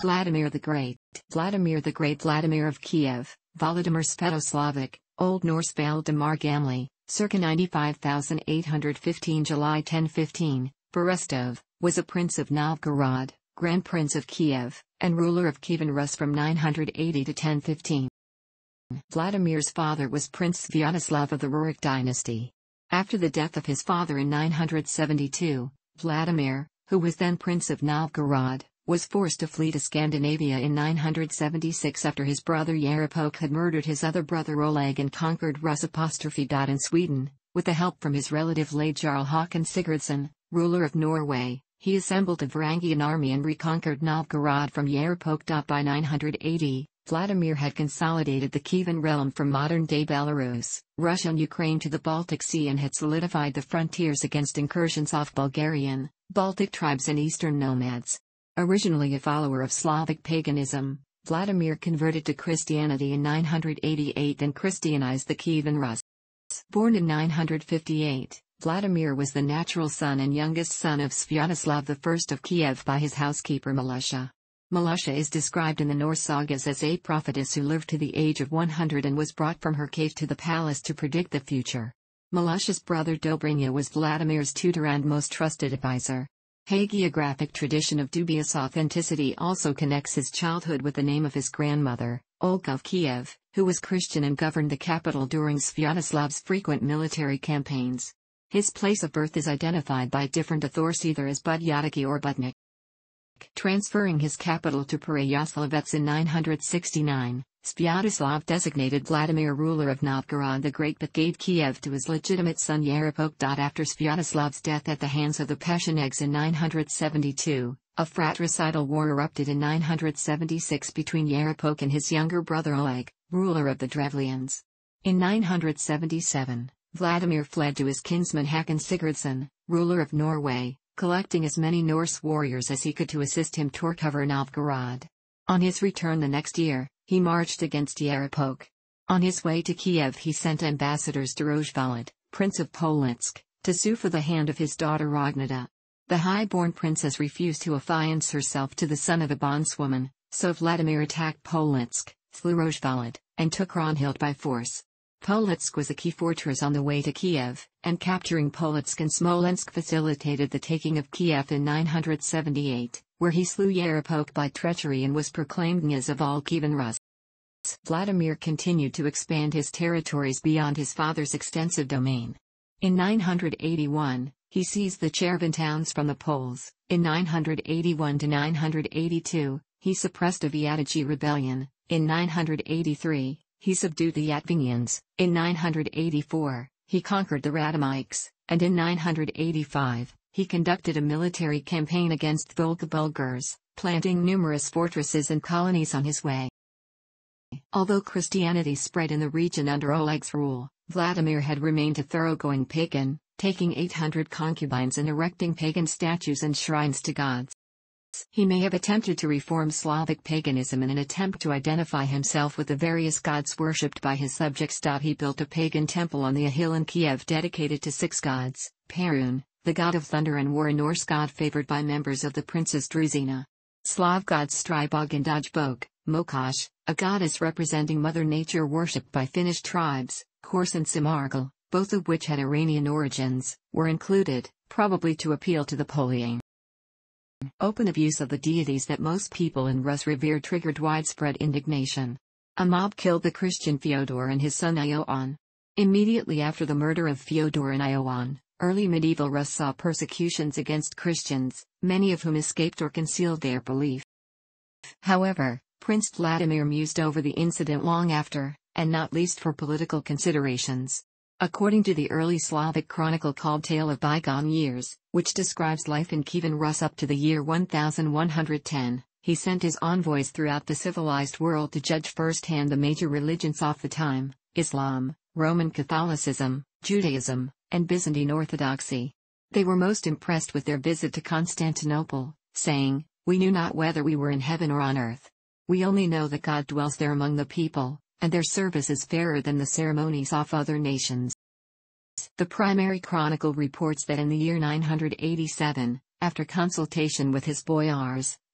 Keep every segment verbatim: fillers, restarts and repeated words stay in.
Vladimir the Great, Vladimir the Great, Vladimir of Kiev, Volodiměrъ Svętoslavičь, Old Norse Valdamarr gamli, circa ninety-five thousand eight hundred fifteen July ten fifteen, Berestove, was a prince of Novgorod, Grand Prince of Kiev, and ruler of Kievan Rus from nine hundred eighty to ten fifteen. Vladimir's father was Prince Sviatoslav of the Rurik dynasty. After the death of his father in nine hundred seventy-two, Vladimir, who was then Prince of Novgorod, was forced to flee to Scandinavia in nine hundred seventy-six after his brother Yaropolk had murdered his other brother Oleg and conquered Rus in Sweden. With the help from his relative Ladejarl Håkon Sigurdsson, ruler of Norway, he assembled a Varangian army and reconquered Novgorod from Yaropolk. By nine hundred eighty, Vladimir had consolidated the Kievan realm from modern-day Belarus, Russia and Ukraine to the Baltic Sea and had solidified the frontiers against incursions of Bulgarian, Baltic tribes and eastern nomads. Originally a follower of Slavic paganism, Vladimir converted to Christianity in nine hundred eighty-eight and Christianized the Kievan Rus. Born in nine hundred fifty-eight, Vladimir was the natural son and youngest son of Sviatoslav the First of Kiev by his housekeeper Malusha. Malusha is described in the Norse sagas as a prophetess who lived to the age of one hundred and was brought from her cave to the palace to predict the future. Malusha's brother Dobrynya was Vladimir's tutor and most trusted advisor. Hagiographic tradition of dubious authenticity also connects his childhood with the name of his grandmother, Oleg of Kiev, who was Christian and governed the capital during Sviatoslav's frequent military campaigns. His place of birth is identified by different authors either as Budyatiki or Budnik. Transferring his capital to Pereyaslavets in nine hundred sixty-nine, Sviatoslav designated Vladimir ruler of Novgorod the Great but gave Kiev to his legitimate son Yaropolk. After Sviatoslav's death at the hands of the Pechenegs in nine hundred seventy-two, a fratricidal war erupted in nine hundred seventy-six between Yaropolk and his younger brother Oleg, ruler of the Drevlians. In nine hundred seventy-seven, Vladimir fled to his kinsman Håkon Sigurdsson, ruler of Norway, collecting as many Norse warriors as he could to assist him to recover Novgorod. On his return the next year, he marched against Yaropolk. On his way to Kiev he sent ambassadors to Rojvalid, Prince of Polotsk, to sue for the hand of his daughter Ragnada. The high-born princess refused to affiance herself to the son of a bondswoman, so Vladimir attacked Polotsk, slew Rojvalid, and took Ragnhild by force. Polotsk was a key fortress on the way to Kiev, and capturing Polotsk and Smolensk facilitated the taking of Kiev in nine hundred seventy-eight, where he slew Yaropolk by treachery and was proclaimed Knyaz of all Kievan Rus. Vladimir continued to expand his territories beyond his father's extensive domain. In nine hundred eighty-one, he seized the Chervon towns from the Poles. In nine hundred eighty-one to nine hundred eighty-two, he suppressed a Viatogy rebellion. In nine hundred eighty-three, he subdued the Latvians. In nine hundred eighty-four, he conquered the Radomikes, and in nine hundred eighty-five, he conducted a military campaign against Volga Bulgars, planting numerous fortresses and colonies on his way. Although Christianity spread in the region under Oleg's rule, Vladimir had remained a thoroughgoing pagan, taking eight hundred concubines and erecting pagan statues and shrines to gods. He may have attempted to reform Slavic paganism in an attempt to identify himself with the various gods worshipped by his subjects. He built a pagan temple on the hill in Kiev dedicated to six gods: Perun, the god of thunder and war, a Norse god favored by members of the Princess Druzina. Slav gods Strybog and Dojbog, Mokosh, a goddess representing Mother Nature worshipped by Finnish tribes, Kors and Simargal, both of which had Iranian origins, were included, probably to appeal to the Poliane. Open abuse of the deities that most people in Rus revered triggered widespread indignation. A mob killed the Christian Fyodor and his son Ioan. Immediately after the murder of Fyodor and Ioan, early medieval Rus saw persecutions against Christians, many of whom escaped or concealed their belief. However, Prince Vladimir mused over the incident long after, and not least for political considerations. According to the early Slavic chronicle called Tale of Bygone Years, which describes life in Kievan Rus up to the year one thousand one hundred ten, he sent his envoys throughout the civilized world to judge firsthand the major religions of the time: Islam, Roman Catholicism, Judaism, and Byzantine Orthodoxy. They were most impressed with their visit to Constantinople, saying, "We knew not whether we were in heaven or on earth. We only know that God dwells there among the people, and their service is fairer than the ceremonies of other nations." The primary chronicle reports that in the year nine hundred eighty-seven, after consultation with his boyars,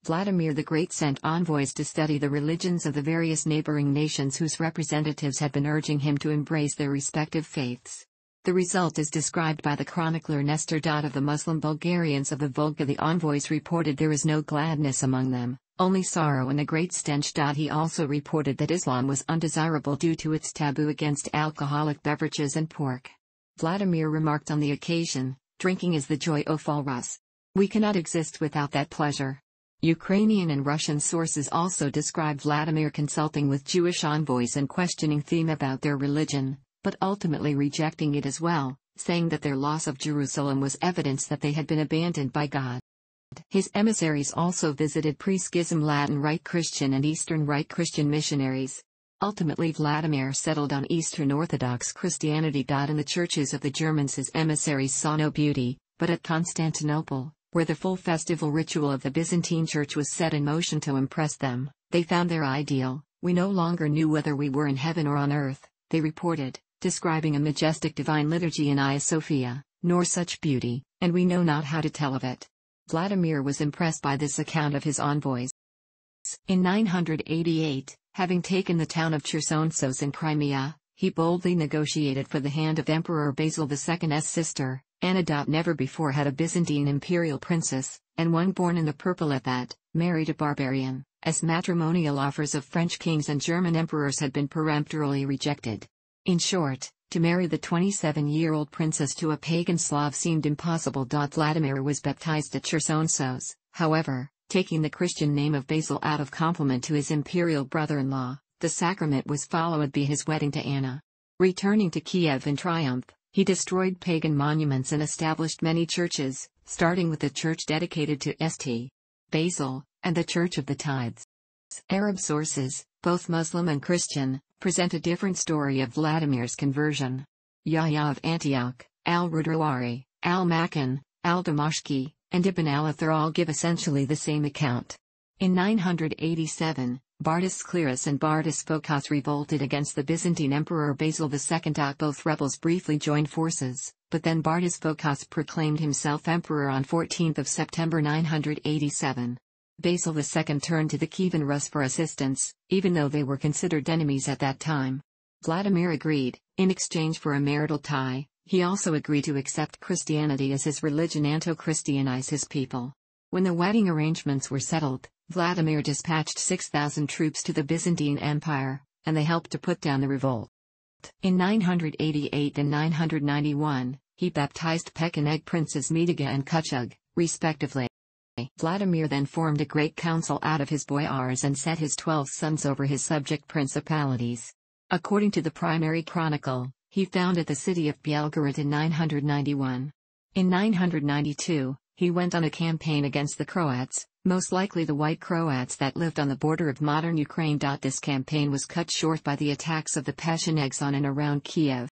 Vladimir the Great sent envoys to study the religions of the various neighboring nations whose representatives had been urging him to embrace their respective faiths. The result is described by the chronicler Nestor. Of the Muslim Bulgarians of the Volga, the envoys reported there is no gladness among them, only sorrow and a great stench. He also reported that Islam was undesirable due to its taboo against alcoholic beverages and pork. Vladimir remarked on the occasion, "Drinking is the joy of all Rus. We cannot exist without that pleasure." Ukrainian and Russian sources also describe Vladimir consulting with Jewish envoys and questioning them about their religion, but ultimately rejecting it as well, saying that their loss of Jerusalem was evidence that they had been abandoned by God. His emissaries also visited pre-schism Latin Rite Christian and Eastern Rite Christian missionaries. Ultimately Vladimir settled on Eastern Orthodox Christianity. In the churches of the Germans his emissaries saw no beauty, but at Constantinople, where the full festival ritual of the Byzantine Church was set in motion to impress them, they found their ideal. "We no longer knew whether we were in heaven or on earth," they reported, describing a majestic divine liturgy in Hagia Sophia, "nor such beauty, and we know not how to tell of it." Vladimir was impressed by this account of his envoys. In nine hundred eighty-eight, having taken the town of Chersonsos in Crimea, he boldly negotiated for the hand of Emperor Basil the Second's sister, Anna. Never before had a Byzantine imperial princess, and one born in the purple at that, married a barbarian, as matrimonial offers of French kings and German emperors had been peremptorily rejected. In short, to marry the twenty-seven-year-old princess to a pagan Slav seemed impossible. Vladimir was baptized at Chersonsos, however, taking the Christian name of Basil out of compliment to his imperial brother-in-law. The sacrament was followed by his wedding to Anna. Returning to Kiev in triumph, he destroyed pagan monuments and established many churches, starting with the church dedicated to Saint Basil, and the Church of the Tithes. Arab sources, both Muslim and Christian, present a different story of Vladimir's conversion. Yahya of Antioch, al-Rudrawari, al-Makan, al-Damashqi, and Ibn al-Athar all give essentially the same account. In nine hundred eighty-seven, Bardas Clerus and Bardas Phocas revolted against the Byzantine Emperor Basil the Second. Both rebels briefly joined forces, but then Bardas Phocas proclaimed himself emperor on fourteenth of September nine hundred eighty-seven. Basil the Second turned to the Kievan Rus for assistance, even though they were considered enemies at that time. Vladimir agreed. In exchange for a marital tie, he also agreed to accept Christianity as his religion and to Christianize his people. When the wedding arrangements were settled, Vladimir dispatched six thousand troops to the Byzantine Empire, and they helped to put down the revolt. In nine hundred eighty-eight and nine hundred ninety-one, he baptized Pekineg princes Mediga and Kuchug, respectively. Vladimir then formed a great council out of his boyars and set his twelve sons over his subject principalities. According to the primary chronicle, he founded the city of Belgorod in nine hundred ninety-one. In nine hundred ninety-two, he went on a campaign against the Croats, most likely the White Croats that lived on the border of modern Ukraine. This campaign was cut short by the attacks of the Pechenegs on and around Kiev.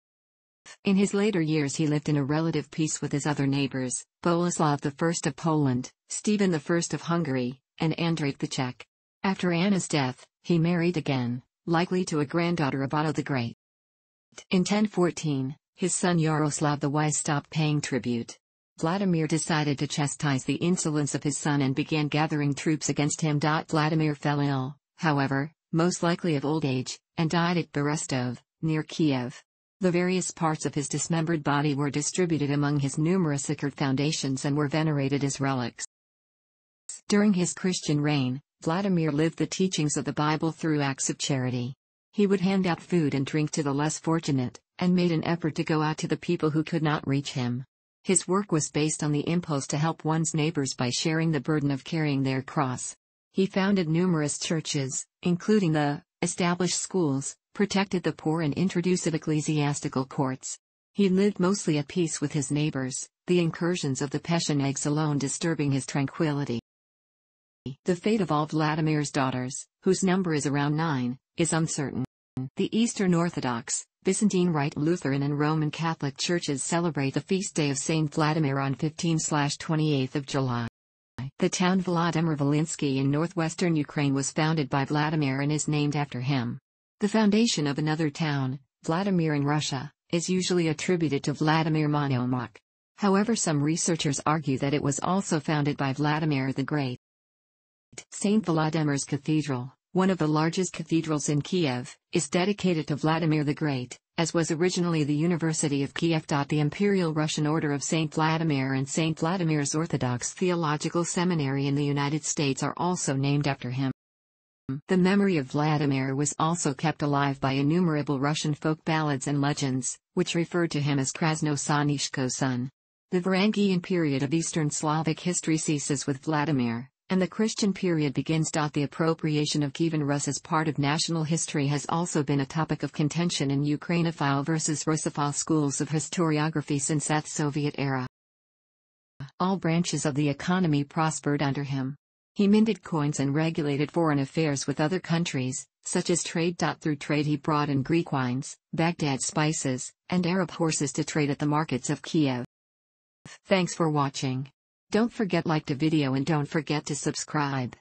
In his later years he lived in a relative peace with his other neighbors, Boleslav the First of Poland, Stephen the First of Hungary, and Andrej the Czech. After Anna's death, he married again, likely to a granddaughter of Otto the Great. In ten fourteen, his son Yaroslav the Wise stopped paying tribute. Vladimir decided to chastise the insolence of his son and began gathering troops against him. Vladimir fell ill, however, most likely of old age, and died at Berestove, near Kiev. The various parts of his dismembered body were distributed among his numerous sacred foundations and were venerated as relics. During his Christian reign, Vladimir lived the teachings of the Bible through acts of charity. He would hand out food and drink to the less fortunate, and made an effort to go out to the people who could not reach him. His work was based on the impulse to help one's neighbors by sharing the burden of carrying their cross. He founded numerous churches, including the established schools, protected the poor and introduced ecclesiastical courts. He lived mostly at peace with his neighbors, the incursions of the Pechenegs alone disturbing his tranquility. The fate of all Vladimir's daughters, whose number is around nine, is uncertain. The Eastern Orthodox, Byzantine Rite Lutheran and Roman Catholic churches celebrate the feast day of Saint Vladimir on fifteenth to twenty-eighth of July. The town Volodymyr Volynski in northwestern Ukraine was founded by Vladimir and is named after him. The foundation of another town, Vladimir in Russia, is usually attributed to Vladimir Monomach. However, some researchers argue that it was also founded by Vladimir the Great. Saint Vladimir's Cathedral, one of the largest cathedrals in Kiev, is dedicated to Vladimir the Great, as was originally the University of Kiev. The Imperial Russian Order of Saint Vladimir and Saint Vladimir's Orthodox Theological Seminary in the United States are also named after him. The memory of Vladimir was also kept alive by innumerable Russian folk ballads and legends, which referred to him as Krasnosanichko's son. The Varangian period of Eastern Slavic history ceases with Vladimir, and the Christian period begins. The appropriation of Kievan Rus as part of national history has also been a topic of contention in Ukrainophile versus Russophile schools of historiography since the Soviet era. All branches of the economy prospered under him. He minted coins and regulated foreign affairs with other countries, such as trade. Through trade he brought in Greek wines, Baghdad spices, and Arab horses to trade at the markets of Kiev. Thanks for watching. Don't forget to like the video and don't forget to subscribe.